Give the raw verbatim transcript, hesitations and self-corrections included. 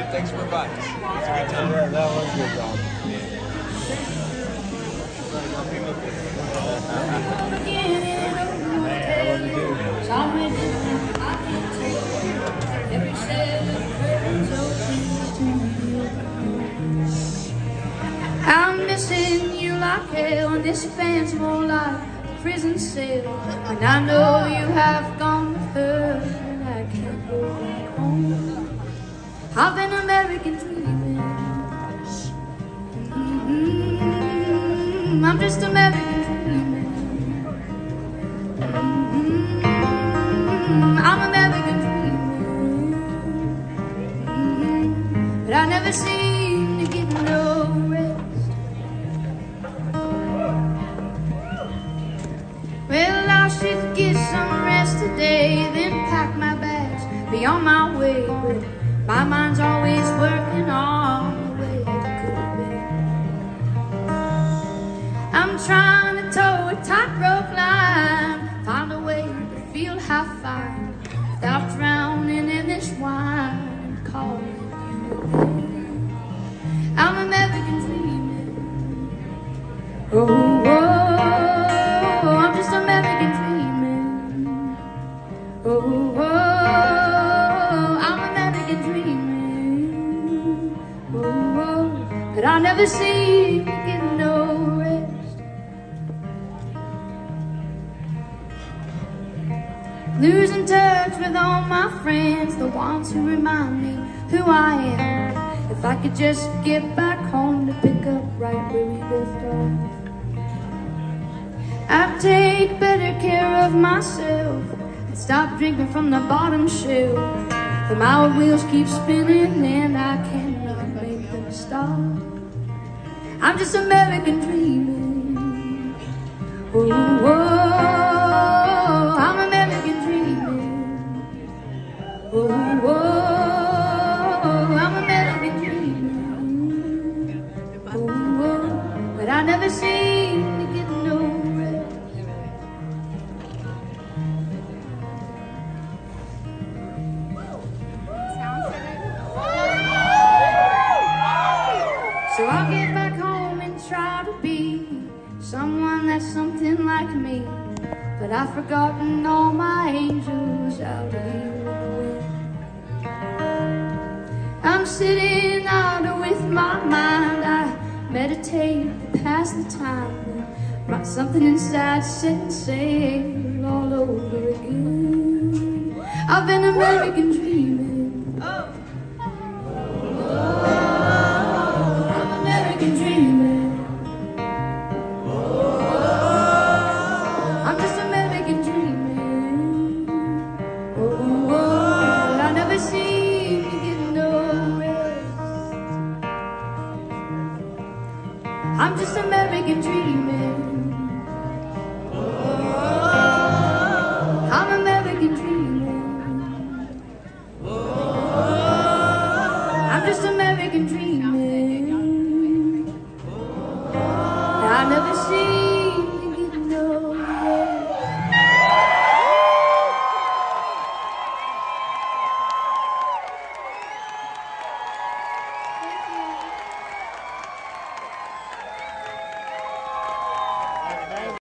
Thanks for inviting us. It's a good time. Yeah, that was good, John. I'm missing you like hell, and this fan's more like a prison cell. And I know you have gone with her, and I can't go back home. I've been American dreaming. Mm-hmm. I'm just American dreaming. Mm-hmm. I'm American dreaming. Mm-hmm. But I never seem to get no rest. Well, I should get some rest today, then pack my bags, be on my way. But my mind's always working on the way it could be. I'm trying to toe a tightrope line, find a way to feel half fine without drowning in this wine and calling you. I'm American dreaming. Oh, oh, I'm just American dreaming. Oh, oh, I'm American dreaming. Oh, oh, but I never seem to get no rest. Losing touch with all my friends, the ones who remind me who I am. If I could just get back home to pick up right where we left off, I'd take better care of myself and stop drinking from the bottom shelf. But my wheels keep spinning and I cannot make them stop. I'm just American dreaming. Oh, oh, I'm American dreaming. Oh, oh, I'm American dreaming. Oh, oh, but I never seem to get no rest. So I'll get back home and try to be someone that's something like me. But I've forgotten all my angels out here in the wind. I'm sitting out with my mind, I meditate to pass the time. But something inside setting sail all over again. I've been American dreaming.